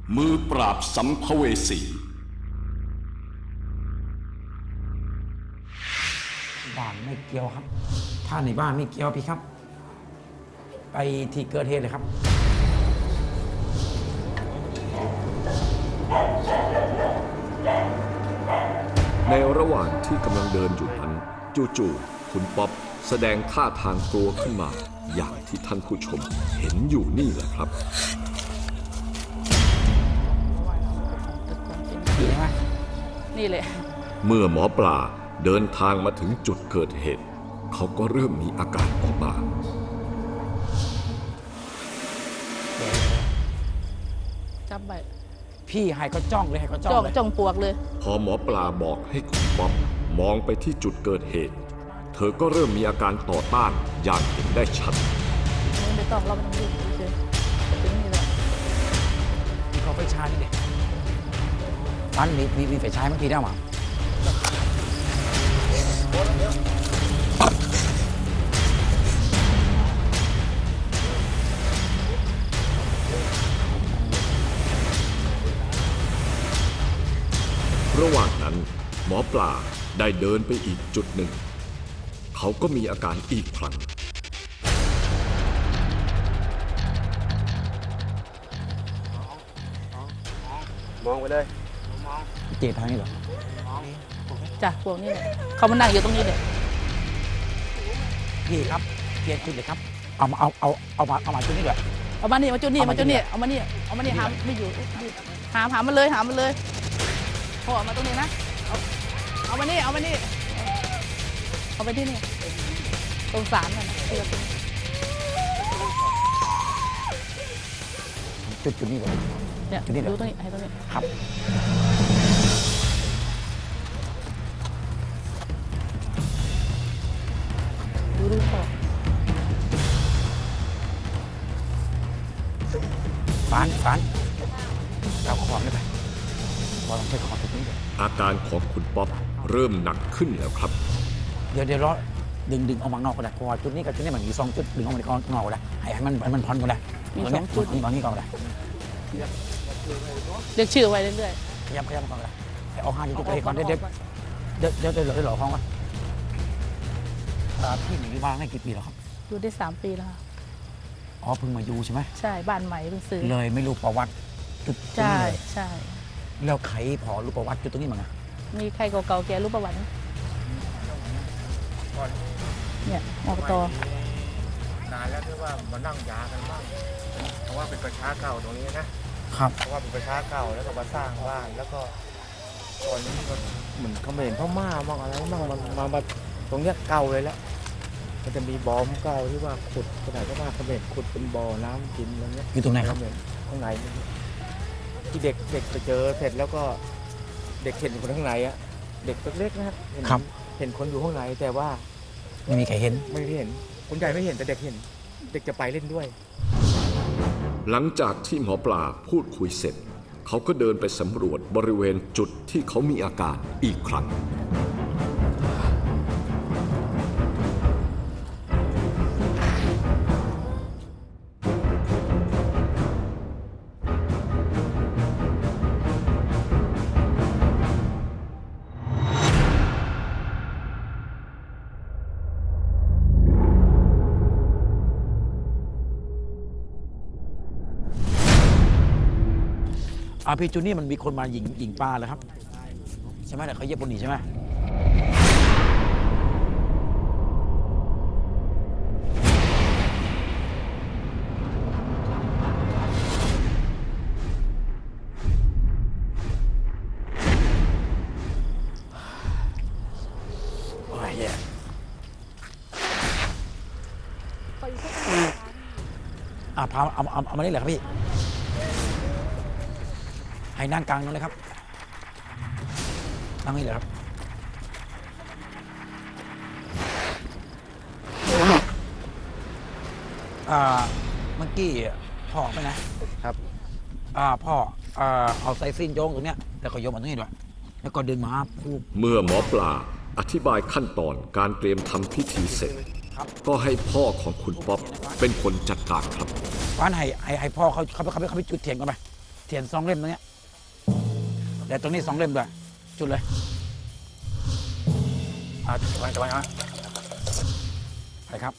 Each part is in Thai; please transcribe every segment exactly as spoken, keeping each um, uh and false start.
มือปราบสัมภเวสีบ้านไม่เกี่ยวครับถ้าในบ้านไม่เกี่ยวพี่ครับไปที่เกิดเหตุเลยครับในระหว่างที่กำลังเดินอยู่นั้นจู่ๆคุณป๊อปแสดงท่าทางกลัวขึ้นมาอย่างที่ท่านผู้ชมเห็นอยู่นี่แหละครับนี่เลยเมื่อหมอปลาเดินทางมาถึงจุดเกิดเหตุเขาก็เริ่มมีอาการออกมาจับไปพี่ให้เขาจ้องเลยให้เขาจ้องจ้องเลยจ้องปวกเลยพอหมอปลาบอกให้คุณป๊อปมองไปที่จุดเกิดเหตุเธอก็เริ่มมีอาการต่อต้านอย่างเห็นได้ชัดไม่ต้องเราไม่ต้องยุ่งเฉยๆถึงนี่แหละมีเขาไฟฉายนี่เด็กมันมีมีมีไฟฉายเมื่อกี้ได้หรือระหว่างนั้นหมอปลาได้เดินไปอีกจุดหนึ่งเขาก็มีอาการอีกครั้งมองไปเลยเจ็บทางนี้เหรอจ้ะพวกนี้แหละเขามานั่งอยู่ตรงนี้เลยพี่ครับเปลี่ยนจุดเลยครับเอามาเอาเอาเอามาเอามาจุดนี้ด้วยเอามานี่มาจุดนี้มาจุดนี้เอามานี่เอามานี่หามไม่อยู่หามหามมันเลยหามมันเลยพอมาตรงนี้นะเอาเอามานี่เอามานี่เอาไปที่นี่ตรงศาลน่ะนะที่เราเป็นจุดจุดนี้เลยเนี่ยจุดนี้ดูตรงนี้ให้ตรงนี้ครับดูดูพอฟานฟานเอาขอบได้ไหมพอลองใช้ขอบตรงนี้เลยอาการของคุณป๊อปเริ่มหนักขึ้นแล้วครับเดี๋ยวเดี๋ยวรอดึงดึงออกมานอกก็ได้เพราะว่าจุดนี้กับจุดนี้มันมีสองจุดดึงออกมานอกก็ได้ให้มันมันพอนก็ได้มีสองจุดตอนนี้ก็ได้เรียกชื่อไว้เรื่อยๆขยับขยับก่อนก็ได้ให้ออกห้าจุดเก่อนเดี๋ยวเดี๋ยวเดี๋ยวเดี๋ยวเดี๋ยวหล่อห้องก่อนพี่หนีบ้านได้กี่ปีแล้วครับอยู่ได้สามปีแล้วอ๋อเพิ่งมาอยู่ใช่ไหมใช่บ้านใหม่เพิ่งซื้อเลยไม่รู้ประวัติจุดใช่ใช่แล้วใครพอรู้ประวัติจุดตรงนี้มั้งมีใครเก่าๆแกรู้ประวัติเนี่ยอบตนานแล้วที่ว่ามานั่งยากันบ้างเพราะว่าเป็นประชาเก่าตรงนี้นะครับเพราะว่าเป็นประชาเก่าแล้วก็มาสร้างบ้านแล้วก็ตอนนี้ก็เหมือนเขมรพม่าบ้างอะไรบ้างมันมามาตรงเนี้ยเก่าเลยแล้วมันจะมีบ่อเก่าที่ว่าขุดขนาดว่าเขมรขุดเป็นบ่อน้ำกินอะไรเงี้ยอยู่ตรงไหนครับข้างในที่เด็กเด็กไปเจอเสร็จแล้วก็เด็กเห็นคนข้างในอะเด็กเล็กๆนะครับเห็นคนอยู่ข้างในแต่ว่าไม่มีใครเห็นไม่เห็นคนใหญ่ไม่เห็นแต่เด็กเห็นเด็กจะไปเล่นด้วยหลังจากที่หมอปลาพูดคุยเสร็จเขาก็เดินไปสำรวจบริเวณจุดที่เขามีอาการอีกครั้งอาพี่จูนี่มันมีคนมายิงยิงปลาเลยครับใช่ไหมแต่เขาเย็บบนนี้ใช่ไหมโอ้ยแย่อ่ะพาเอาเอาเอามาได้เลยครับพี่ให้นั่งกลางนั่นเลยครับนั่งนี่เลยครับอ่าเมื่อกี้พ่อไปนะครับอ่าพ่ออ่าเอาสายสิ้นโยงตรงเนี้ยแล้วก็โยงมาตรงนี้ด้วยแล้วก็ดึงมาพูดเมื่อหมอปลาอธิบายขั้นตอนการเตรียมทำพิธีเสร็จก็ให้พ่อของคุณป๊อปเป็นคนจัดการครับบ้านให้ให้พ่อเขาเขาเขาเขาไปจุดเทียนกันไปเทียนสองเล่มตรงเนี้ยแต่ตรงนี้สองเล่มด้วยจุดเลยอ่าจะไปจะไปฮะไปครับ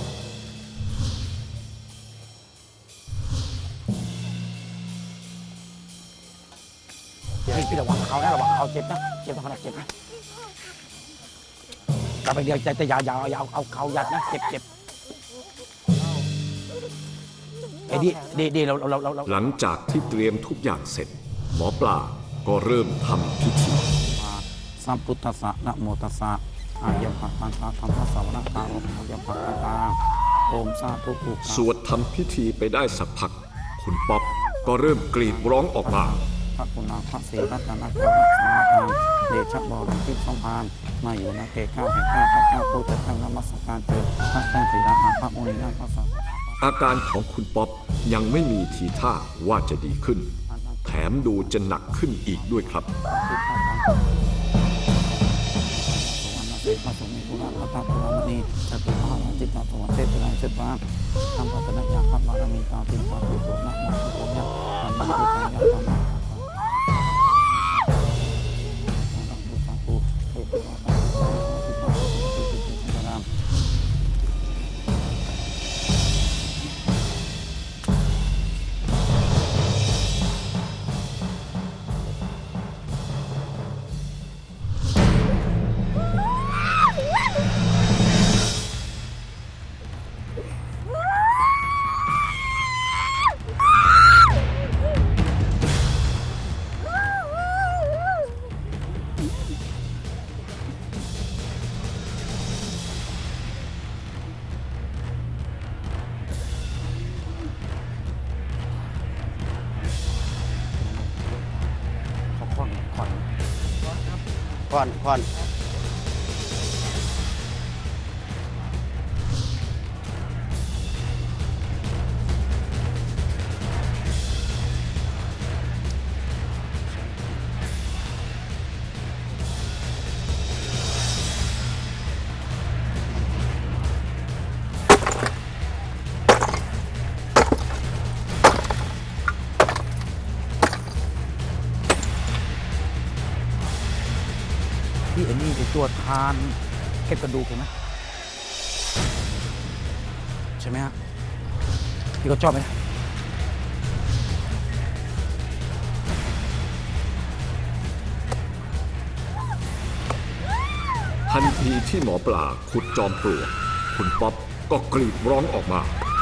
พี่ระวังเขานะระวังเขาเจ็บนะเจ็บขนาดเจ็บนะกลับไปเดียวใจแต่อย่าอย่าอย่าเอาเขายัดนะเจ็บเจ็บไอ้ดีดีดีเราเราเราหลังจากที่เตรียมทุกอย่างเสร็จ หมอปลาก็เริ่มทำพิธีสัมพุทธัสสะนะโมตัสสะอายะภะคะตาธัมมัสสะวะนะกาโออายะภะคะตาโอมสาธุอุกาสวดทำพิธีไปได้สักพัก คุณป๊อปก็เริ่มกรีดร้องออกมาพระคุณาพระศรีรัตนตรัยสมาทานเดชะบรมทิพย์สมภารมาอยู่ในเขตข้าแห่งข้าพระเจ้าผู้จะตั้งนมัสการเถิดพระแจ้งศรีราชาพระองค์นั้นพระสัมอาการของคุณป๊อปยังไม่มีทีท่าว่าจะดีขึ้น แถมดูจะหนักขึ้นอีกด้วยครับพระสงฆ์ผู้รักพระธาตุพระมณีจะเป็นพระมหาจิตตสวรรค์เทพราชเชิดบ้านทำพัฒนายาพระบารมีตาติปาติโสนะโมพุทโธยะธรรมะพุทธายะธรรมะผ่อนผ่อนพี่เอ็นนี่ไอตัวทานเก็บกระดูกเห็นไหมใช่ไหมฮะพี่ก็ชอบไหมทันทีที่หมอปลาขุดจอมปลวกคุณป๊อปก็กรีดร้องออกมา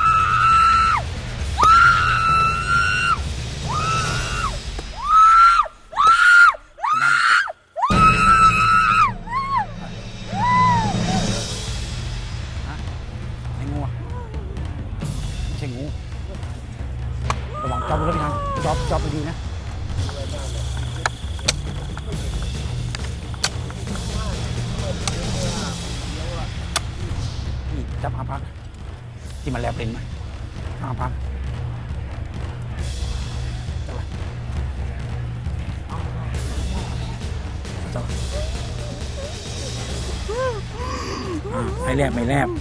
ไอ้งูอะไม่ใช่งูระวังจอบด้วยพี่ทางจอบจอบไปดีนะนี่จับอาพักที่มันแลบเลนไหมอาพักจับไปจับอ่าไม่แลบไม่แลบ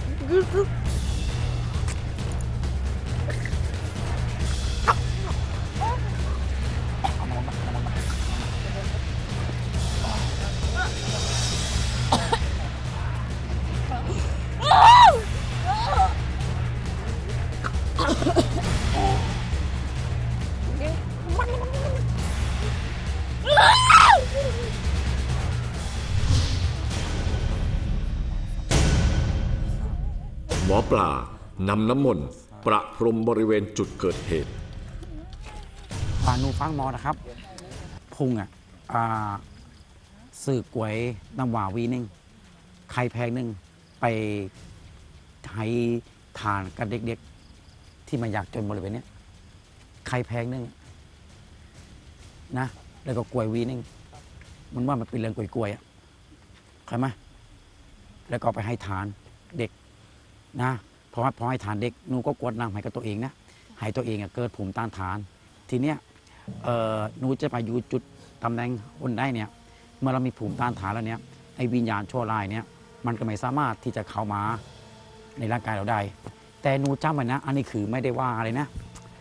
หมอปลานำน้ำมนต์ประพรมบริเวณจุดเกิดเหตุผ่านนูฟังมอนะครับพุงอ่ะอ่าสื่อกวยน้ำหวาวีนึงไข่แพงนึงไปให้ทานกับเด็กๆที่มาอยากจนบริเวณนี้ไข่แพงนึงนะแล้วก็กล้วยวีนึงมันว่ามันเป็นเรื่องกล้วยๆอ่ะเข้าไหมแล้วก็ไปให้ทานเด็กนะเพราะว่าพอให้ทานเด็กหนูก็กวดน้ำให้กับตัวเองนะให้ตัวเองเกิดภูมิต้านทานทีเนี้ยหนูจะไปอยู่จุดตำแหน่งบนได้เนี่ยเมื่อเรามีภูมิต้านทานแล้วเนี่ยไอ้วิญญาณชั่วร้ายเนี่ยมันก็ไม่สามารถที่จะเข้ามาในร่างกายเราได้แต่หนูจำไว้นะอันนี้คือไม่ได้ว่าอะไรนะ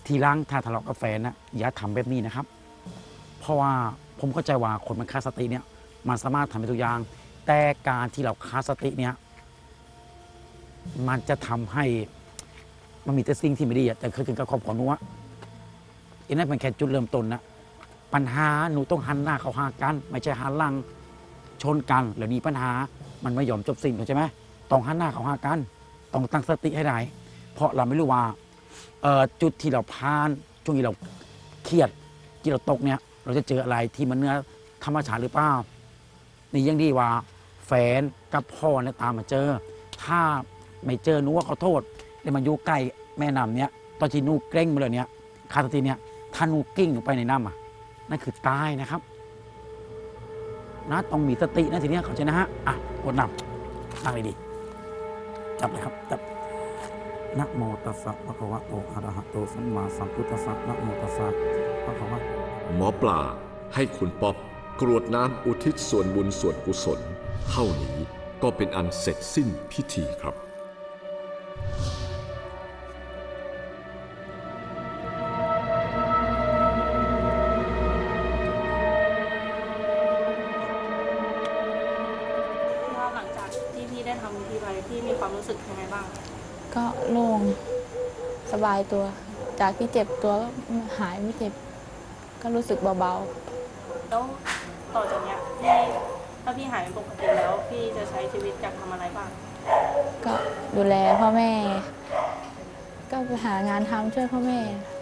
ทีหลังถ้าทะเลาะกับแฟนนะอย่าทำแบบนี้นะครับ เพราะว่าผมเข้าใจว่าคนมันขาดสติเนี่ยมันสามารถทำได้ทุกอย่างแต่การที่เราขาดสติเนี่ยมันจะทำให้มันมีแต่สิ่งที่ไม่ดีแต่คือถึงกับครอบครัวหนูว่าอันนั้นเป็นแค่จุดเริ่มต้นนะปัญหาหนูต้องหันหน้าเข้าหากันไม่ใช่หันหลังชนกันแล้วมีปัญหามันไม่ยอมจบสิ้นเข้าใจไหมต้องหันหน้าเข้าหากันต้องตั้งสติให้ได้เพราะเราไม่รู้ว่าจุดที่เราพานช่วงที่เราเครียดที่เราตกเนี่ยเราจะเจออะไรที่มันเนื้อธรรมชาติหรือเปล่านี่ยังดีว่าแฟนกับพ่อเนี่ยตามมาเจอถ้าไม่เจอหนูว่าขอโทษเลยมาอยู่ใกล้แม่น้ำเนี้ยตอนที่หนูเกร็งมาเลยเนี้ยคาสติเนี่ยถ้าหนูกิ้งลงไปในน้ำอ่ะนั่นคือตายนะครับนะต้องมีสตินะทีนี้เข้าใจนะฮะอ่ะกดนำนั่งดีๆจับเลยครับจับนะโมตัสสะภะคะวะโตอะระหะโตสัมมาสัมพุทธัสสะนะโมตัสสะภะคะวะหมอปลาให้คุณป๊อปกรวดน้ำอุทิศส่วนบุญส่วนกุศลเท่านี้ก็เป็นอันเสร็จสิ้นพิธีครับหลังจากที่พี่ได้ทำพิธีไปพี่มีความรู้สึกยังไงบ้างก็โล่งสบายตัวจากที่เจ็บตัวก็หายไม่เจ็บก็รู้สึกเบาๆแล้วต่อจากเนี้ยพี่ถ้าพี่หายเป็นปกติแล้วพี่จะใช้ชีวิตอยากทำอะไรบ้างก็ดูแลพ่อแม่ก็ไปหางานทำช่วยพ่อแม่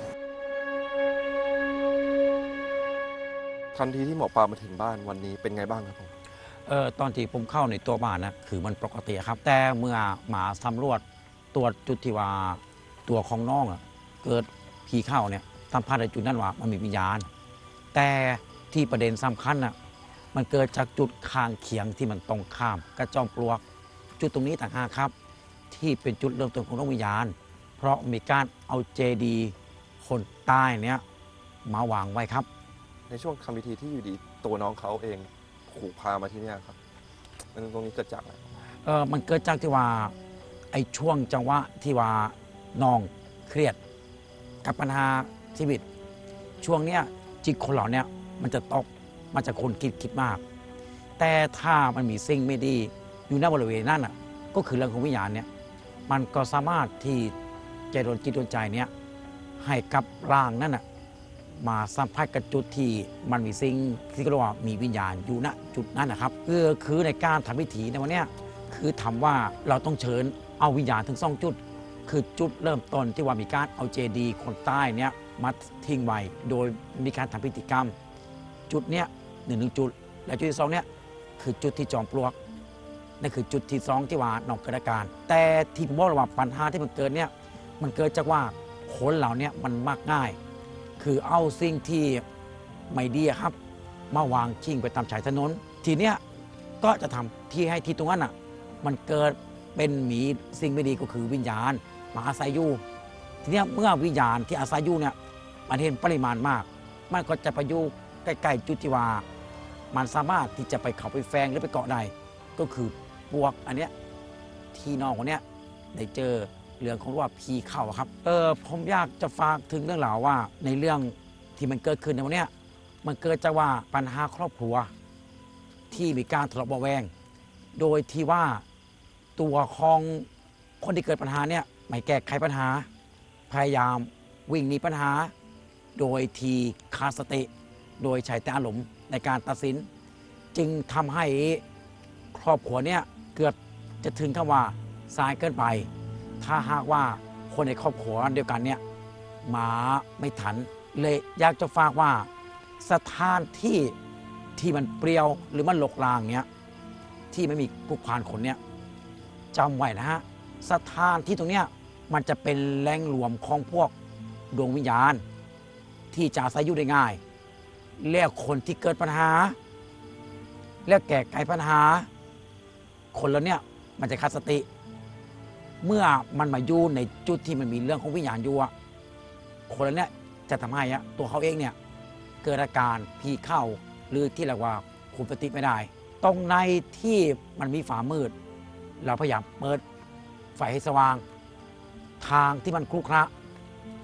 ทันทีที่หมอปลามาถึงบ้านวันนี้เป็นไงบ้างครับผมเออตอนที่ผมเข้าในตัวบ้านนะคือมันปกติครับแต่เมื่อหมาสำรวจตรวจจุดที่ว่าตัวของน้องเกิดผีเข้าเนี่ยสัมผัสในจุดนั้นว่ามันมีวิญญาณแต่ที่ประเด็นสำคัญน่ะมันเกิดจากจุดข้างเคียงที่มันตรงข้ามกระจอมปลวกจุดตรงนี้ต่างหากครับที่เป็นจุดเริ่มต้นของดวงวิญญาณเพราะมีการเอาเจดีย์คนใต้เนี้ยมาวางไว้ครับในช่วงทำพิธีที่อยู่ดีตัวน้องเขาเองถูกพามาที่นี่ครับมันตรงนี้เกิดจากอะไรเออมันเกิดจากที่ว่าไอ้ช่วงจังหวะที่ว่าน้องเครียดกับปัญหาชีวิตช่วงเนี้ยจิตคนเราเนี่ยมันจะตกมันจะคนคิดคิดมากแต่ถ้ามันมีสิ่งไม่ดีอยู่ในบริเวณนั้นอ่ะก็คือเรื่องของวิญญาณเนี่ยมันก็สามารถที่จะโดนจิตโดนใจเนี่ยให้กับร่างนั่นอ่ะมาสัมผัสกับจุดที่มันมีสิ่งที่เรียกว่ามีวิญญาณอยู่ณจุดนั้นนะครับคือคือในการทำพิธีในวันนี้คือทำว่าเราต้องเชิญเอาวิญญาณถึงสองจุดคือจุดเริ่มต้นที่ว่ามีการเอาเจดีย์คนใต้เนี่ยมาทิ้งไว้โดยมีการทำพิธีกรรมจุดเนี้ยหนึ่งหนึ่งจุดและจุดที่สองเนี่ยคือจุดที่จอมปลวกนั่นคือจุดที่สองที่ว่าน้องเกิดอาการแต่ที่ผมบอกว่าปัญหาที่มันเกิดเนี่ยมันเกิดจากว่าคนเหล่านี้มันมักง่ายคือเอาสิ่งที่ไม่ดีครับมาวางชิงไปตามชายถนนทีเนี้ยก็จะทำที่ให้ที่ตรงนั้นอ่ะมันเกิดเป็นหมีสิ่งไม่ดีก็คือวิญญาณมาอาศัยอยู่ทีเนี้ยเมื่อวิญญาณที่อาศัยอยู่เนี่ยมันเห็นปริมาณมากมันก็จะไปอยู่ใกล้ๆจุดที่ว่ามันสามารถที่จะไปเข้าไปแฝงหรือไปเกาะได้ก็คือปวกอันเนี้ยที่น้องคนเนี้ยได้เจอเรื่องของว่าผีเข้าครับเออผมอยากจะฝากถึงเรื่องราวว่าในเรื่องที่มันเกิดขึ้นในวันนี้มันเกิดจากว่าปัญหาครอบครัวที่มีการทะเลาะเบาะแวงโดยที่ว่าตัวของคนที่เกิดปัญหาเนี่ยไม่แก้ไขปัญหาพยายามวิ่งหนีปัญหาโดยที่ขาดสติโดยใช้แต่อารมณ์ในการตัดสินจึงทำให้ครอบครัวเนี่ยเกือบจะถึงคำว่าสายเกินไปถ้าหากว่าคนในครอบครัวเดียวกันเนี่ยมาไม่ทันเลยอยากจะฝากว่าสถานที่ที่มันเปรี้ยวหรือมันหลกลางเนี้ยที่ไม่มีผู้ผ่านคนเนี้ยจำไว้นะฮะสถานที่ตรงเนี้ยมันจะเป็นแหล่งรวมของพวกดวงวิญญาณที่จะอาศัยอยู่ได้ง่ายเรียกคนที่เกิดปัญหาเรียกแก้ไขปัญหาคนแล้วเนี่ยมันจะขาดสติเมื่อมันมาอยู่ในจุดที่มันมีเรื่องของวิญญาณอยู่คนแล้วเนี่ยจะทำให้ตัวเขาเองเนี่ยเกิดอาการผีเข้าหรือที่เรียกว่าคุมสติไม่ได้ตรงในที่มันมีฝามืดเราพยายามเปิดไฟให้สว่างทางที่มันครุขระ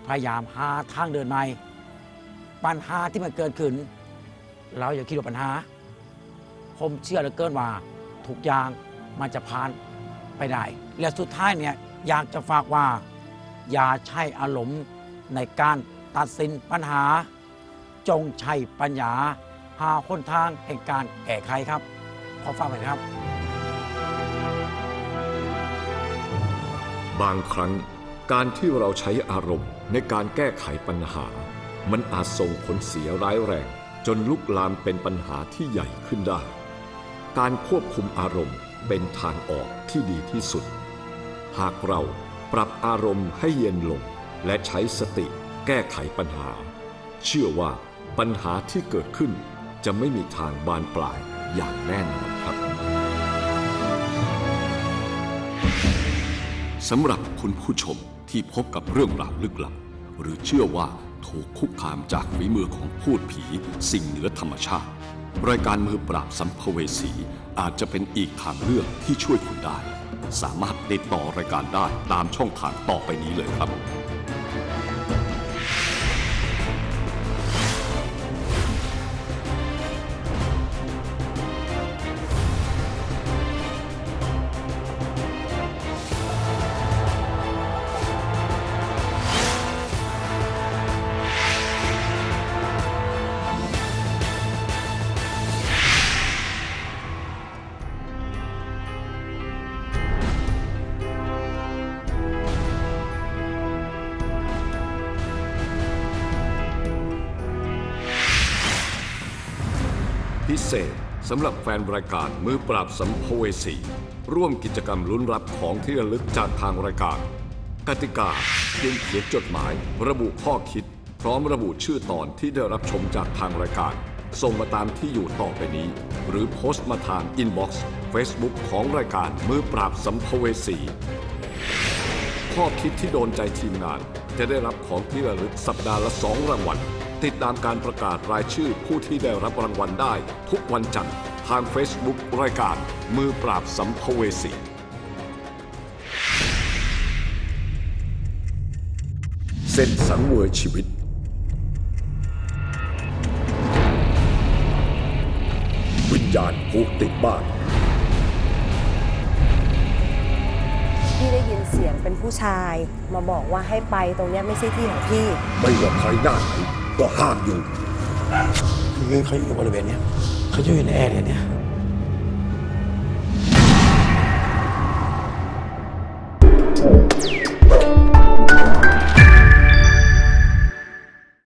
พยายามหาทางเดินใหม่ปัญหาที่มันเกิดขึ้นเราอย่าคิดว่าปัญหาผมเชื่อเหลือเกินว่าทุกอย่างมันจะผ่านไปได้และสุดท้ายเนี่ยอยากจะฝากว่าอย่าใช้อารมณ์ในการตัดสินปัญหาจงใช้ปัญญาหาหนทางแห่งการแก้ไขครับขอฝากไว้ครับบางครั้งการที่เราใช้อารมณ์ในการแก้ไขปัญหามันอาจส่งผลเสียร้ายแรงจนลุกลามเป็นปัญหาที่ใหญ่ขึ้นได้การควบคุมอารมณ์เป็นทางออกที่ดีที่สุดหากเราปรับอารมณ์ให้เย็นลงและใช้สติแก้ไขปัญหาเชื่อว่าปัญหาที่เกิดขึ้นจะไม่มีทางบานปลายอย่างแน่นอนครับสำหรับคุณผู้ชมที่พบกับเรื่องราวลึกลับหรือเชื่อว่าถูกคุกคามจากฝีมือของพูดผีสิ่งเหนือธรรมชาติรายการมือปราบสัมภเวสีอาจจะเป็นอีกทางเลือกที่ช่วยคุณได้สามารถติดต่อรายการได้ตามช่องทางต่อไปนี้เลยครับพิเศษสำหรับแฟนรายการมือปราบสัมภเวสีร่วมกิจกรรมลุ้นรับของที่ระลึกจากทางรายการกติกาเพียงเขียนจดหมายระบุข้อคิดพร้อมระบุชื่อตอนที่ได้รับชมจากทางรายการส่งมาตามที่อยู่ต่อไปนี้หรือโพสต์มาทางอินบ็อกซ์เฟซบุ๊กของรายการมือปราบสัมภเวสีข้อคิดที่โดนใจทีมงานจะได้รับของที่ระลึกสัปดาห์ละสองรางวัลติดตามการประกาศรายชื่อผู้ที่ได้รับรางวัลได้ทุกวันจันทร์ทาง Facebook รายการมือปราบสัมภเวสีเส้นสังเวยชีวิตวิญญาณผูกติดบ้านพี่ได้ยินเสียงเป็นผู้ชายมาบอกว่าให้ไปตรงนี้ไม่ใช่ที่ของพี่ไม่ว่าใครหน้าไหนก็ห้ามอยู่คือเขาอยู่บริเวณนี้เขาอยู่ในแอร์เนี่ย